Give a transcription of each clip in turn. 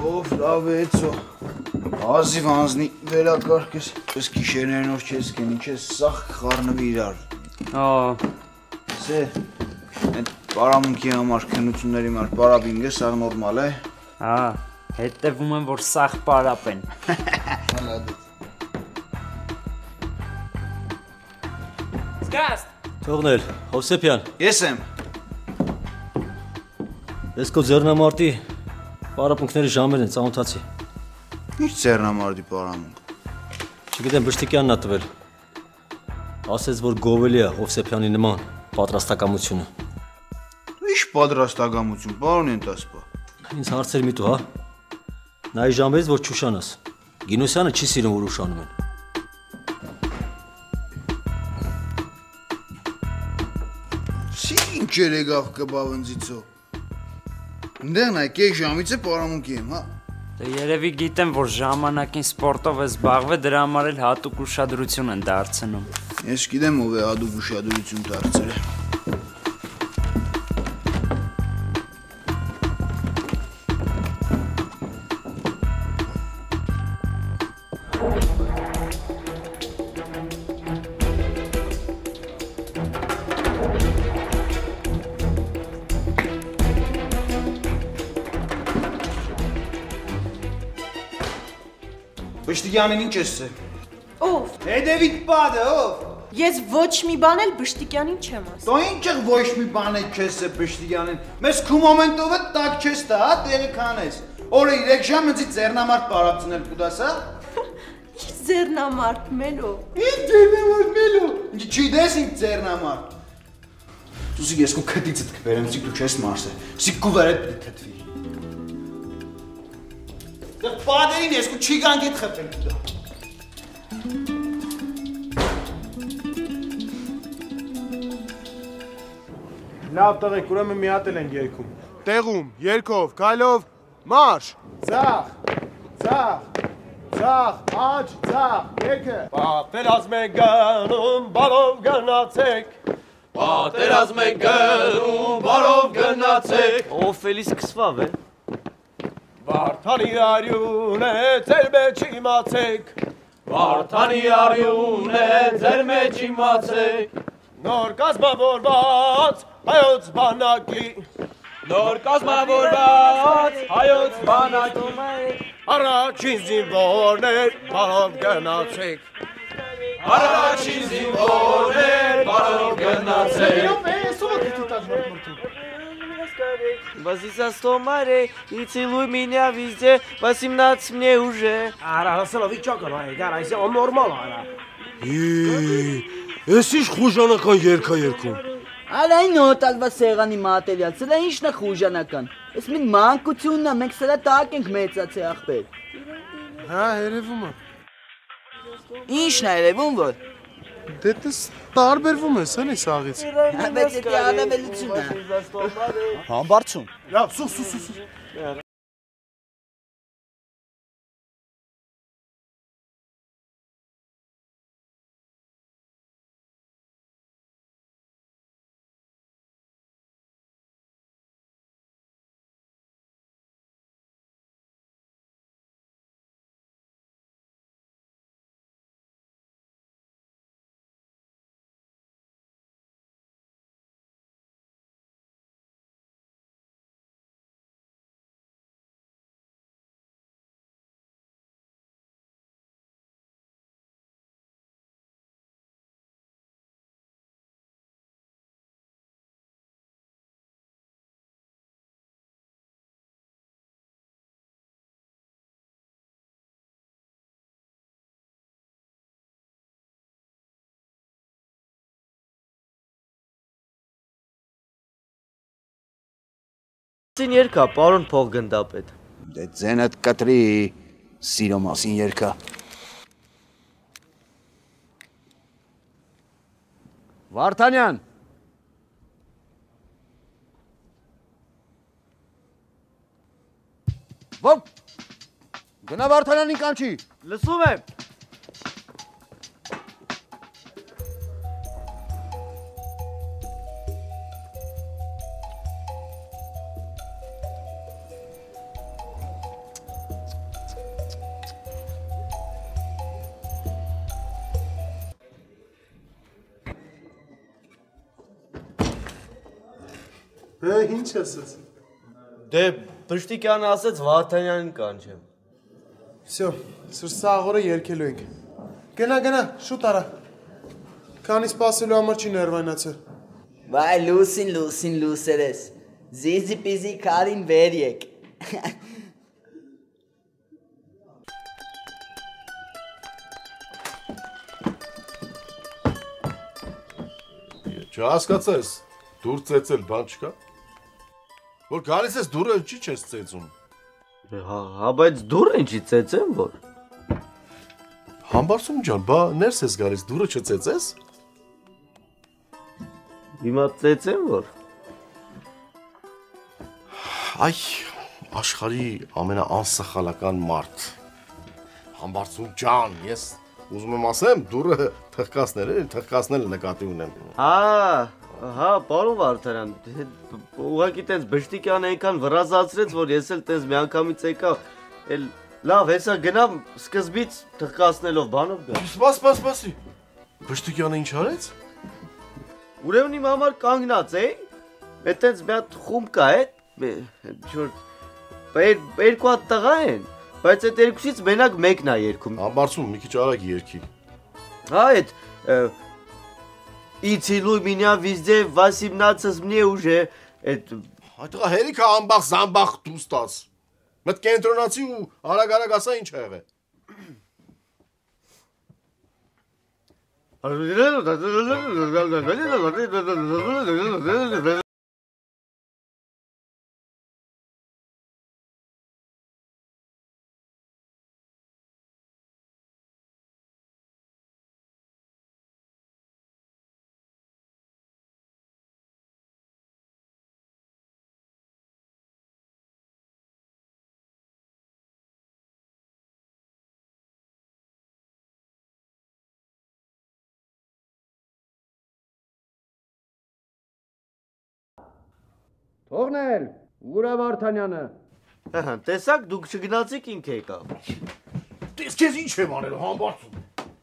Ով լավ է էցո, ազիվ անձնի վերակարգ ես, ես գիշերներն որ չես կենի, չես սաղ խարնվի իրար։ Սեր, այդ պարամունքի համար, քնությունների համար պարաբինգ է, սաղ նորմալ է։ Հետևում եմ, որ սաղ պարապ են։ Զգաստ։ Թողնել, Հովսեփյան։ Ես եմ։ Ես քո ձեռնամարտի պարապմունքների ժամերն են ծանոթացի։ Ինչ ձեռնամարտի պարամունք։ Չգիտեմ Բշտիկյանն ա տվել։ Ասեց, որ գովելի է Հովսեփյանի նման պատրաստակամությունը։ Ինչ պատրաստակամություն, պարոն Ենտասպա։ Ինձ հարցեր մի տու, հա։ Նայ ժամերից, որ չուշանաս։ Գինոսյանը չի սիրում, որ ուշանում են։ Ինչ երեգավ կբավնձիցո։ Ընդեղ նայ, կեկ ժամից է պարամունքի եմ, հա։ Դե երևի գիտեմ, որ ժամանակին սպորտով է զբաղվել, դրա համար էլ հատուկ ուշադրություն են դարձնում։ Ես գիտեմ ով է հատուկ ուշադրություն դարձել է։ Բշտիկյանին ինչ ես է։ Ով։ Հետևիտ падը, ով։ Ես ոչ մի բան էլ Բշտիկյանին չեմ ասում։ Դու ինչ ոչ մի բան չես է Բշտիկյանին։ Մեզ քու մոմենտով է տակ չես տա, հա, տեղի քանես։ Օրը 3 ժամ ինձ ձեռնամարտ պարապցնել կուտաս, հա։ Ինչ ձեռնամարտ մելո։ Ինչ ձեռնամարտ մելո։ Ինչ չիդես ինչ ձեռնամարտ։ Դու ես քո քտիցդ կբերեմ, սիկ դու չես մարսե։ Սիկ քու վերդ պիտի թթվի։ Դեռ падերին ես քու չի գանք այդ խփել դու։ Լավ տղեկ, ուրեմն մի հատ էլ ենք երգում։ Տեղում, երգով, քայլով, մարշ։ Ցախ, ցախ, ցախ, աջ, ցախ, երգը։ Պատերազմ է գնում, բարով գնացեք։ Պատերազմ է գնում, բարով գնացեք։ Ով էլի սկսվավ է։ Վարդանի արյուն է, ձեր մեջ իմացեք։ Վարդանի արյուն է, ձեր մեջ իմացեք։ Նոր կազմավորված հայոց բանակի Նոր կազմավորված հայոց բանակի առաջին զինվորներ բարով գնացեք Առաջին զինվորներ բարով գնացեք Возисостомаре и целуй меня везде, 18 мне уже. Ара, Սլովիչոկ, գար, այս on նորմալ արա։ Ես ինչ խուժանական երգա երգում։ Արա այն նոտալվա սեղանի մատերիալ, սրա ինչն է խուժանական։ Ես մին մանկությունն է, մենք սրա տակ ենք մեծացե ախպեր։ Հա, երևում է։ Ինչն է երևում որ։ Դե դες տարբերվում ես, էլի սաղից։ Բայց դա անավելություն է։ Համբարձում։ Լավ, սուս։ Սին երկա, պարոն փողգնդապետ։ Դե ձենդ կտրի սիրո մասին երկա։ Վարդանյան։ Ոպ։ Գնա Վարդանյանին կանչի։ Լսում եմ։ Ինչ ես ասել։ Դե Բշտիկյանը ասեց Վարդանյանին կանչեմ։ Всё, սրսաղորը երկելու ենք։ Գնա, շուտ արա։ Քանի սպասելու համար չի ներվայնացել։ Վայ լուսին լուսերես։ Զիզի պիզի քարին վեր եկ։ Չհասկացես, դուր ծեծել բան չկա։ Որ գալիս ես դուրը ինչի չես ծեծում։ Հա, բայց դուրը ինչի ծեծեմ որ։ Համբարձում ջան, բա ներս ես գալիս, դուրը չծեծես։ Հիմա ծեծեմ որ։ Այ աշխարհի ամենաանսխալական մարդ։ Համբարձում ջան, ես ուզում եմ ասեմ, դուրը թխկացնել նկատի ունեմ։ Հա, պարոն Վարդանյան, ուղղակի տենց Բշտիկյանը այնքան վրազացրեց, որ ես էլ տենց միանգամից եկա, էլ լավ, հեսա գնամ սկզբից թխկացնելով բանով գա։ Սպասի։ Բշտիկյանը ինչ արեց։ Ուրեմն իմ համար կանգնած է, այդ տենց մի հատ խումբ կա է, երկու հատ տղա են, բայց այդ երկուսից մենակ մեկն է երգում։ Համբարձում մի քիչ արագ երգի։ Հա, այդ И целуй меня везде, 18 мне уже это Այդտեղ հերիքա ամբախ զամբախ դու ստաս։ Մտ կենտրոնացի ու արագ ասա ինչ ա եղել։ Թողնել, ուր է Վարդանյանը։ Տեսակ դուք չգնացիք ինք եկավ։ Դες քեզ ինչ եմ անել համբարձում։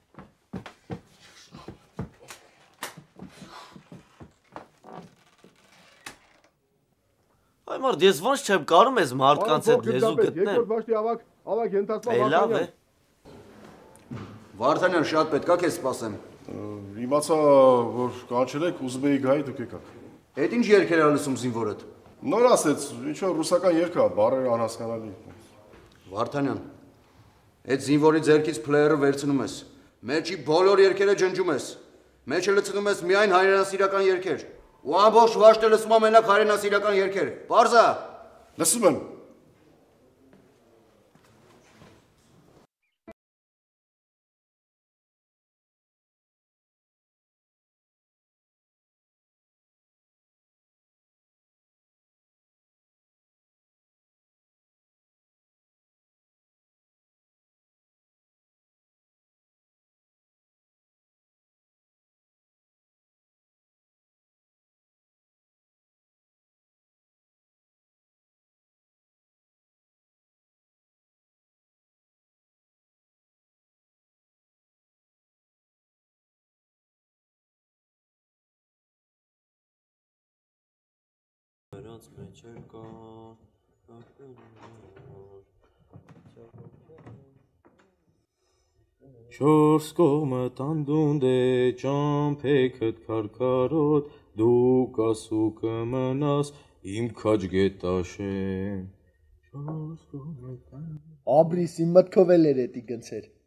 Այ մարդ ես ոնց չեմ կարում ես մարդկանց հետ լեզու գտնեմ։ Երկրորդ բաշտի ավակ ենթարկվա Լավ է։ Վարդանյան շատ պետքա քեզ սպասեմ։ Իմացա, որ կանչել եք, ուզում էի գայի դուք եկաք։ Էդ ինչ երգեր ա լսում զինվորդ։ Նոր ասեց, ինչ որ ռուսական երգ ա, բառերը անհասկանալի։ Վարդանյան, այդ զինվորի ձեռքից փլեյերը վերցնում ես։ Մեջի բոլոր երգերը ջնջում ես։ Մեջը լցնում ես միայն հայրենասիրական երգեր։ Ու ամբողջ վաշտը լսում ա մենակ հայրենասիրական երգեր։ Պարզա։ Լսում եմ։ Նրանց մեջ էր կա Չորս կողմը տանդունդ է ճամփեքդ քարքարոտ դու կասու կմնաս իմ քաջ գետաշեն Չորս կողմը Աբրիսի մտքով էլ էր էդի գնցեր